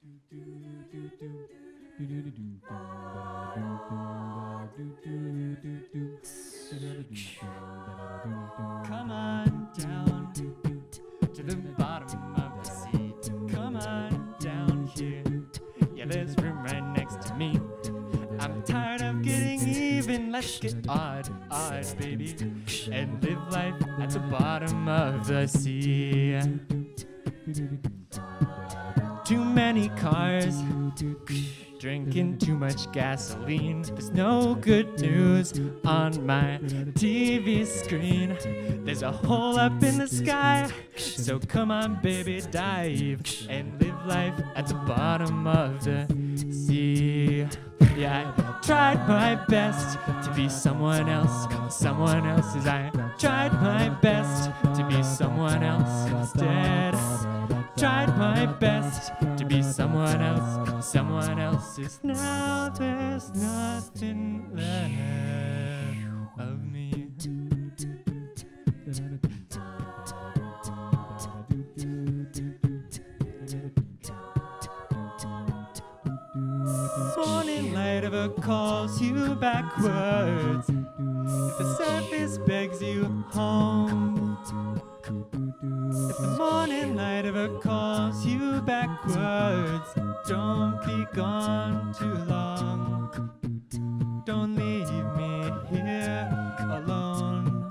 Come on down to the bottom of the sea. Come on down here. Yeah, there's room right next to me. I'm tired of getting even. Let's get odd, baby, and live life at the bottom of the sea. Too many cars, drinking too much gasoline. There's no good news on my TV screen. There's a hole up in the sky, so come on baby, dive and live life at the bottom of the sea. Yeah, I tried my best to be someone else, someone else's. I tried my best to be someone else instead. Tried my best to be someone else's. Now there's nothing left of me. Morning light ever calls you backwards. If the surface begs you home. If the morning light ever calls you backwards, don't be gone too long. Don't leave me here alone.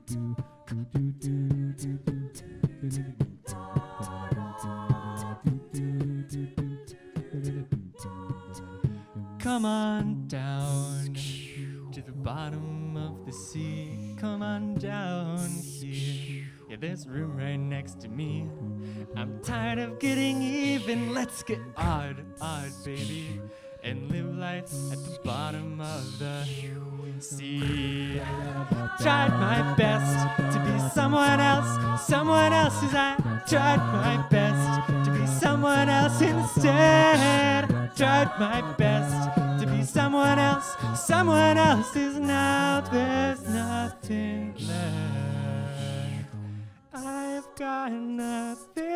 Come on down to the bottom of the sea. Come on down here. Yeah, there's room right next to me. I'm tired of getting even. Let's get odd, baby, and live life at the bottom of the sea. Tried my best to be someone else's. I tried my best to be someone else instead. Tried my best to be someone else's. Now there's nothing left. I've got nothing.